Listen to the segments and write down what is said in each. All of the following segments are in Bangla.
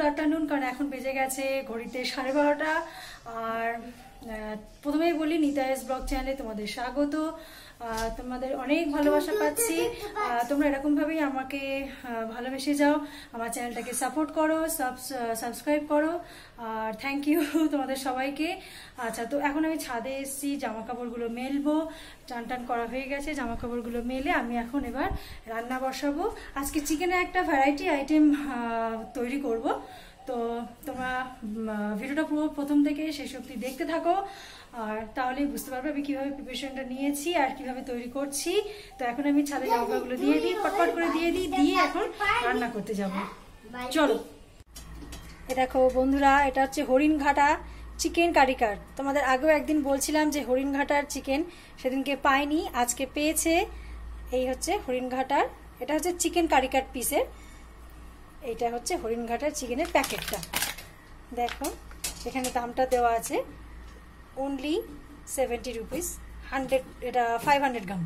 আফটারনুন, কারণ এখন বেজে গেছে ঘড়িতে 12:30। আর প্রথমেই বলি নিতাইস ব্লগ চ্যানেলে তোমাদের স্বাগত। তোমাদের অনেক ভালোবাসা পাচ্ছি। তোমরা এরকম ভাবেই আমাকে ভালোবেসে যাও, আমার চ্যানেলটাকে সাপোর্ট করো, সাবস্ক্রাইব করো। আর থ্যাংক ইউ তোমাদের সবাইকে। আচ্ছা, তো এখন আমি ছাদে এসেছি, জামা কাপড়গুলো মেলবো। টান টান করা হয়ে গেছে, জামা কাপড়গুলো মেলে আমি এখন এবার রান্না বসাবো। আজকে চিকেনের একটা ভ্যারাইটি আইটেম তৈরি করব। তো তোমরা ভিডিওটা পুরো প্রথম থেকে শেষ অবধি দেখতে থাকো, আর তাহলেই বুঝতে পারবে আমি কিভাবে প্রিপারেশনটা নিয়েছি আর কিভাবে তৈরি করছি। তো এখন আমি ছাদে জামাকাপড়গুলো দিয়ে দিই, পটপট করে দিয়ে এখন রান্না করতে যাব। চলো। এ দেখো বন্ধুরা, এটা হচ্ছে হরিণঘাটা চিকেন কারিকার। তোমাদের আগেও একদিন বলছিলাম যে হরিণঘাটার চিকেন সেদিনকে পাইনি, আজকে পেয়েছে। এই হচ্ছে হরিণঘাটার, এটা হচ্ছে চিকেন কারিকার পিসের। এইটা হচ্ছে হরিণঘাটার চিকেনের প্যাকেটটা। দেখো এখানে দামটা দেওয়া আছে অনলি 70 রুপিস, 100, এটা 500 গ্রাম।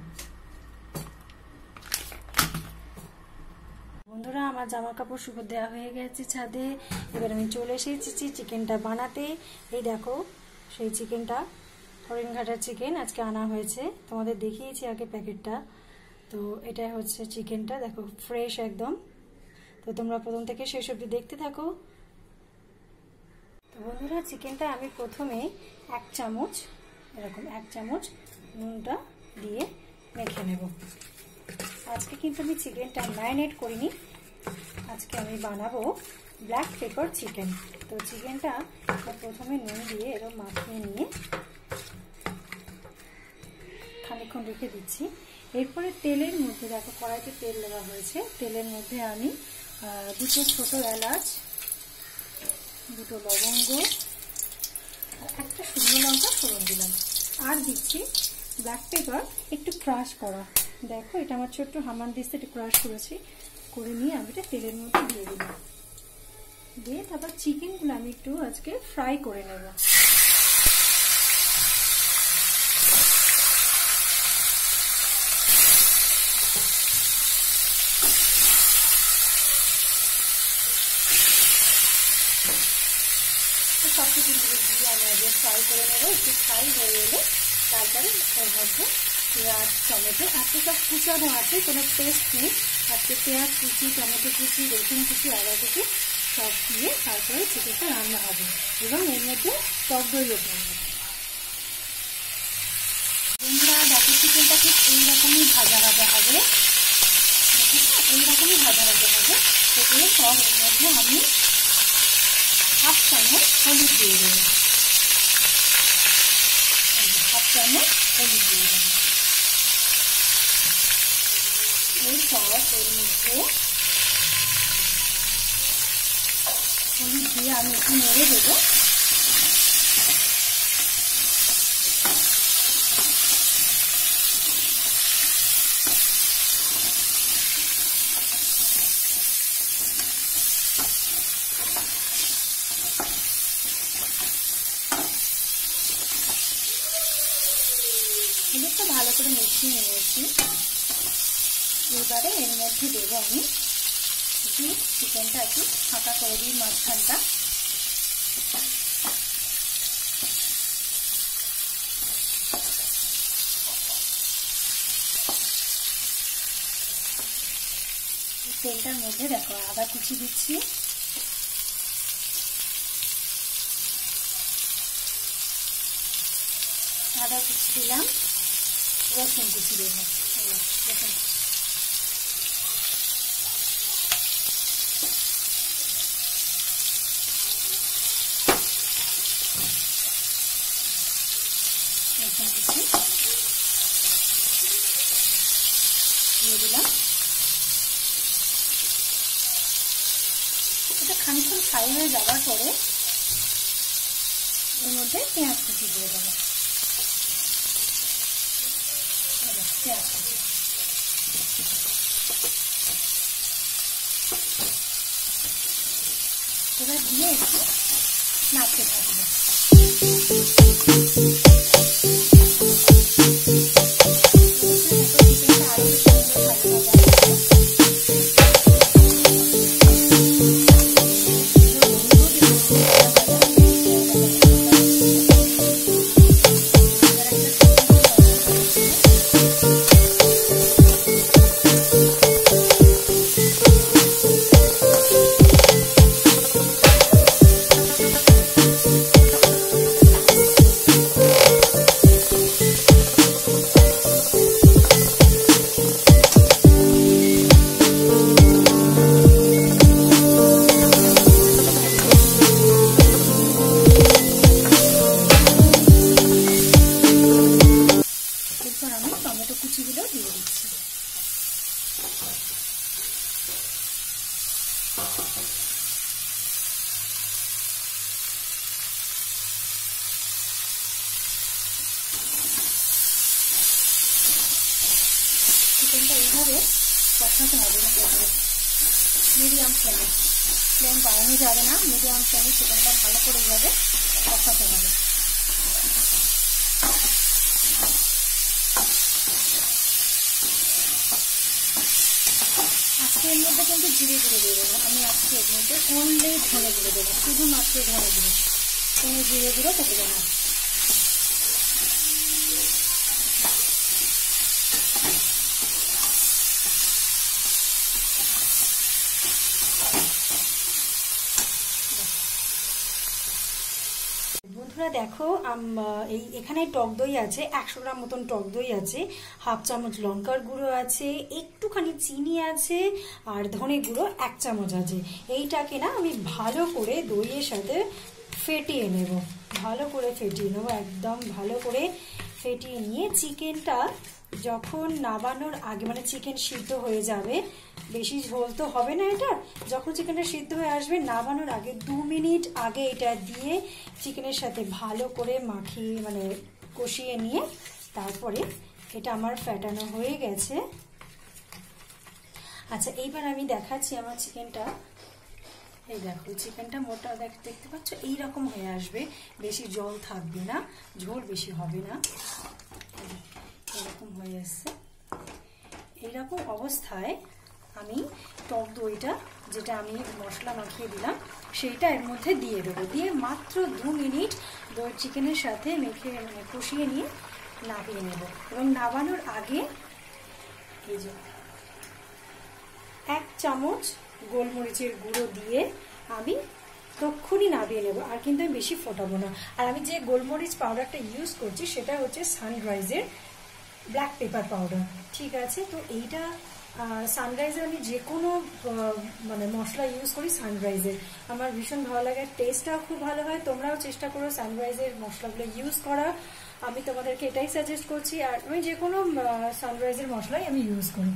বন্ধুরা, আমার জামা কাপড় শুকো দেওয়া হয়ে গেছে ছাদে। এবার আমি চলে এসেছি চিকেনটা বানাতে। এই দেখো সেই চিকেনটা, হরিণঘাটার চিকেন আজকে আনা হয়েছে। তোমাদের দেখিয়েছি আগে প্যাকেটটা। তো এটা হচ্ছে চিকেনটা, দেখো ফ্রেশ একদম। তো তোমরা প্রথম থেকে শেষ অবধি দেখতে থাকো। তো বন্ধুরা, চিকেনটা আমি প্রথমে 1 চামচ, এরকম 1 চামচ নুনটা দিয়ে মেখে নেব। আজকে কিন্তু আমি চিকেনটা ম্যারিনেট করিনি, আজকে আমি বানাবো ব্ল্যাক পেপার চিকেন। তো চিকেনটা প্রথমে নুন দিয়ে এরকম মাখিয়ে নিয়ে খানিকক্ষণ রেখে দিচ্ছি। এরপরে তেলের মধ্যে, দেখো কড়াইতে তেল দেওয়া হয়েছে, তেলের মধ্যে আমি 2 ছোট এলাচ, 2 লবঙ্গ, 1টা শুকনো লঙ্কা ফোড়ন দিলাম। আর দিচ্ছি ব্ল্যাক পেপার একটু ক্রাশ করা। দেখো এটা আমার ছোট্ট হামানদিস্তে একটু ক্রাশ করেছি, করে নিয়ে আমি এটা তেলের মধ্যে দিয়ে দিলাম। দিয়ে তারপর চিকেনগুলো আমি একটু আজকে ফ্রাই করে নেব। সব চিকেনগুলো দিয়ে আমি আগে ফ্রাই করে নেবো। একটু ফ্রাই হয়ে এলে তারপরে ওর মধ্যে পেঁয়াজ, টমেটো, আজকে সব কুচানো আছে, কোনো পেস্ট নেই। আজকে পেঁয়াজ কুচি, টমেটো কুচি, রসুন কুচি, আদা কুচি সব দিয়ে তারপরে চিকেনটা রান্না হবে, এবং এর মধ্যে টক দইও পড়বে। বন্ধুরা দেখো, চিকেনটা ঠিক এইরকমই ভাজা ভাজা হবে, এইরকমই ভাজা ভাজা হবে। তো এরপর এর মধ্যে আমি 1/2 চামচ হলুদ দিয়ে দেবো, 1/2 চামচ হলুদ দিয়ে দেবো। এরপর এর মধ্যে হলুদ দিয়ে আমি একটু নেড়ে দেবো। হলুদটা ভালো করে মিশিয়ে নিয়েছি। এবারে এর মধ্যে দেবো আমি একটু চিকেনটা একটু ফাঁকা করে দিই মাঝখানটা। তেলটার মধ্যে দেখো আদা কুচি দিচ্ছি, আদা কুচি দিলাম, রসুন কুচি দেবো, রসুন কুচি দিয়ে দিলাম। এটা খানিকক্ষণ ফ্রাই হয়ে যাওয়ার পরে এর মধ্যে পেঁয়াজ কুচি দিয়ে দেবো, পেঁয়াজ কুচি। এবার দিয়ে একটু নাড়তে থাকবো। চিকেনটা এইভাবে কষাতে হবে না, মিডিয়াম ফ্লেমে, ফ্লেম বাড়ানো যাবে না, মিডিয়াম ফ্লেমে চিকেনটা ভালো করে এইভাবে কষাতে হবে। আজকে এর মধ্যে কিন্তু জিরে গুঁড়ো দেবো না, আমি আজকে এর মধ্যে অনলি ধনে গুঁড়ো দেবো, শুধুমাত্র ধনে গুঁড়ো, কোনো জিরে গুঁড়ো দেবো না। বন্ধুরা দেখো, এখানে টক দই আছে 100 গ্রাম মতন, টক দই আছে, হাফ চামচ লঙ্কার গুঁড়ো আছে, একটুখানি চিনি আছে, আর ধনে গুঁড়ো 1 চামচ আছে। এইটাকে না আমি ভালো করে দইয়ের সাথে ফেটিয়ে নেব, ভালো করে ফেটিয়ে নেব, একদম ভালো করে ফেটিয়ে নিয়ে চিকেনটা যখন নাবানোর আগে, মানে চিকেন সিদ্ধ হয়ে যাবে, বেশি ঝোল তো হবে না এটা, যখন চিকেনটা সিদ্ধ হয়ে আসবে নাবানোর আগে 2 মিনিট আগে এটা দিয়ে চিকেনের সাথে ভালো করে মাখিয়ে, মানে কষিয়ে নিয়ে তারপরে এটা আমার ফেটানো হয়ে গেছে। আচ্ছা, এইবার আমি দেখাচ্ছি আমার চিকেনটা। এই দেখো চিকেনটা মোটা দেখতে পাচ্ছ, এইরকম হয়ে আসবে, বেশি জল থাকবে না, ঝোল বেশি হবে না, এরকম হয়ে আসছে। এইরকম অবস্থায় আমি টক দইটা, যেটা আমি মশলা মাখিয়ে দিলাম, সেইটা এর মধ্যে দিয়ে দেবো, দিয়ে মাত্র 2 মিনিট দই চিকেনের সাথে মেখে, মানে কষিয়ে নিয়ে নাবিয়ে নেব। এবং নাবানোর আগে এই যে 1 চামচ গোলমরিচের গুঁড়ো দিয়ে আমি তক্ষুনি নাবিয়ে নেব, আর কিন্তু আমি বেশি ফোটাবো না। আর আমি যে গোলমরিচ পাউডারটা ইউজ করছি সেটা হচ্ছে সানরাইজের ব্ল্যাক পেপার পাউডার, ঠিক আছে? তো এইটা সানরাইজের আমি যে কোনো মানে মশলা ইউজ করি সানরাইজের, আমার ভীষণ ভালো লাগে, টেস্টটাও খুব ভালো হয়। তোমরাও চেষ্টা করো সানরাইজের মশলাগুলো ইউজ করা, আমি তোমাদেরকে এটাই সাজেস্ট করছি। আর আমি যে কোনো সানরাইজের মশলাই আমি ইউজ করি।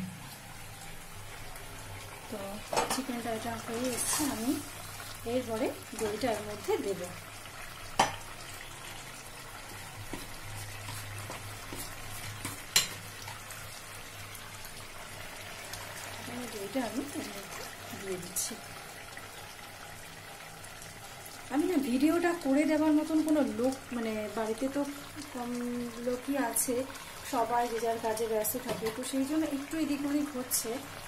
তো চিকেনটা এটা হয়ে এসছে, আমি এরপরে দইটা এর মধ্যে দেবো। দইটা আমি এর মধ্যে দিয়ে দিচ্ছি। আমি না ভিডিওটা করে দেওয়ার মতন কোনো লোক, মানে বাড়িতে তো কম লোকই আছে, সবাই যে যার কাজে ব্যস্ত থাকে, তো সেই জন্য একটু এদিক ওদিক হচ্ছে।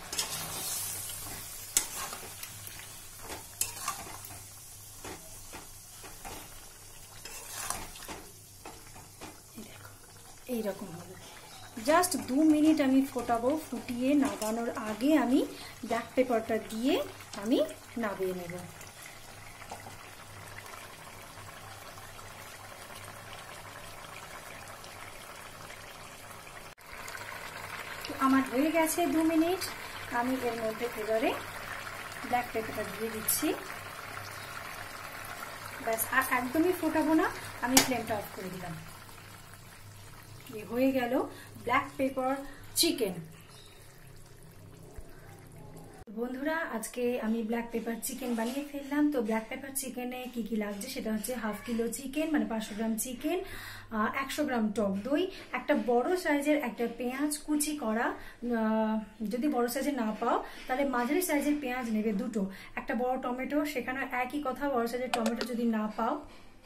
এইরকম হবে, জাস্ট 2 মিনিট আমি ফোটাবো, ফুটিয়ে নাবানোর আগে আমি ব্ল্যাক পেপারটা দিয়ে আমি নাবিয়ে নেব। আমার হয়ে গেছে 2 মিনিট, আমি এর মধ্যে এবারে ব্ল্যাক পেপারটা দিয়ে দিচ্ছি, ব্যাস। আর একদমই ফোটাবো না, আমি ফ্লেমটা অফ করে দিলাম। হয়ে গেল ব্ল্যাক পেপার চিকেন। বন্ধুরা, আজকে আমি ব্ল্যাক পেপার চিকেন বানিয়ে ফেললাম। তো ব্ল্যাক পেপার চিকেনে কি কি লাগছে সেটা হচ্ছে 1/2 কিলো চিকেন, মানে 500 গ্রাম চিকেন, 100 গ্রাম টক দই, একটা বড় সাইজের একটা পেঁয়াজ কুচি করা, যদি বড় সাইজের না পাও তাহলে মাঝারি সাইজের পেঁয়াজ নেবে 2টো, একটা বড় টমেটো, সেখানে একই কথা, বড় সাইজের টমেটো যদি না পাও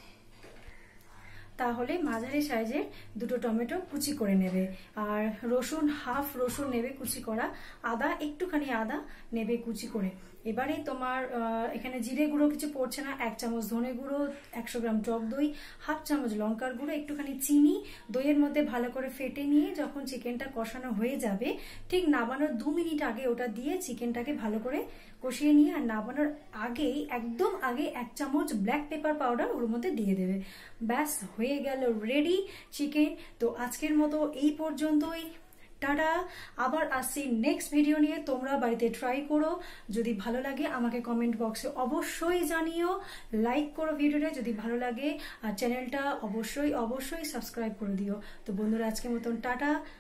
তাহলে মাঝারি সাইজের 2টো টমেটো কুচি করে নেবে, আর রসুন, হাফ রসুন নেবে কুচি করা, আদা, একটুখানি আদা নেবে কুচি করে। এবারে তোমার এখানে জিরে গুঁড়ো কিছু পড়ছে না, 1 চামচ ধনে গুঁড়ো, 100 গ্রাম টক দই, হাফ চামচ লঙ্কার গুঁড়ো, একটুখানি চিনি, দইয়ের মধ্যে ভালো করে ফেটে নিয়ে যখন চিকেনটা কষানো হয়ে যাবে, ঠিক নাবানোর 2 মিনিট আগে ওটা দিয়ে চিকেনটাকে ভালো করে কষিয়ে নিয়ে, আর নাবানোর আগেই, একদম আগে 1 চামচ ব্ল্যাক পেপার পাউডার ওর মধ্যে দিয়ে দেবে। ব্যাস, হয়ে গেল রেডি চিকেন। তো আজকের মতো এই পর্যন্তই, টাটা। আবার আসছি নেক্সট ভিডিও নিয়ে, তোমরা বাড়িতে ট্রাই করো, যদি ভালো লাগে আমাকে কমেন্ট বক্সে অবশ্যই জানিও, লাইক করো ভিডিওটা যদি ভালো লাগে, আর চ্যানেলটা অবশ্যই অবশ্যই সাবস্ক্রাইব করে দিও। তো বন্ধুরা, আজকের মতন টাটা।